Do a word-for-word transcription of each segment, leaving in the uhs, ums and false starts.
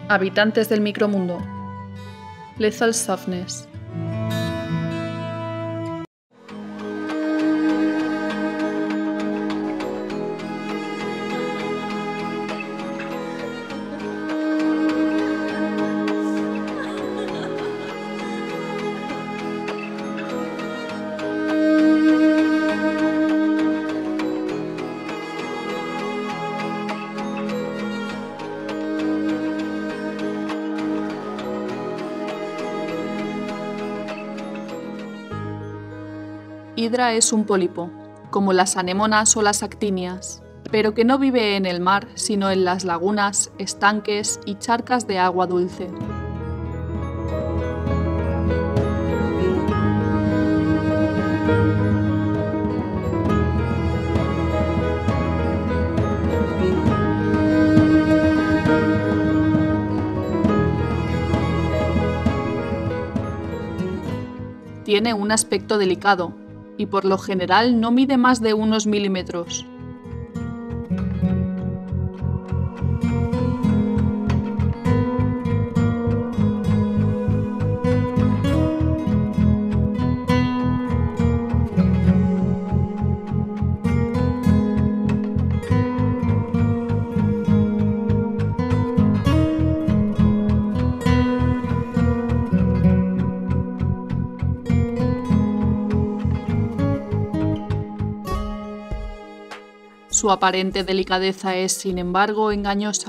Habitantes del micromundo. Lethal Softness. Hidra es un pólipo, como las anémonas o las actinias, pero que no vive en el mar, sino en las lagunas, estanques y charcas de agua dulce. Tiene un aspecto delicado, y por lo general no mide más de unos milímetros. Su aparente delicadeza es, sin embargo, engañosa.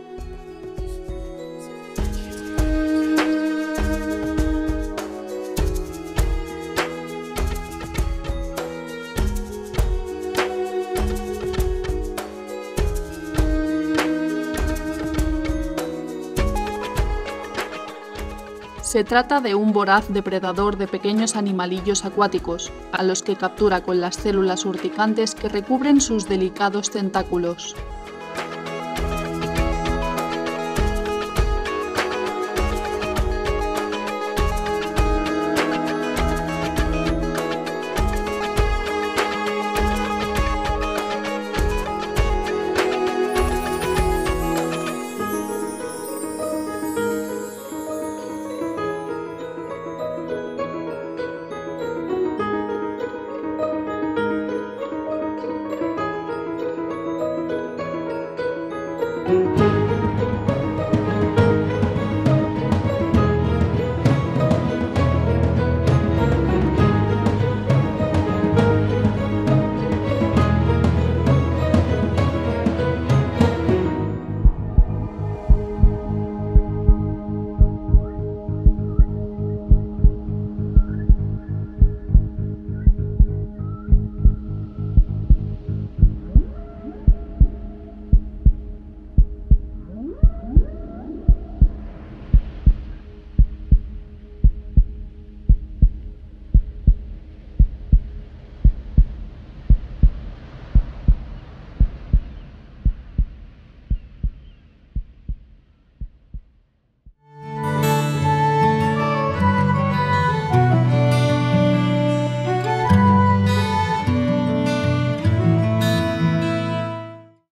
Se trata de un voraz depredador de pequeños animalillos acuáticos, a los que captura con las células urticantes que recubren sus delicados tentáculos. Thank you.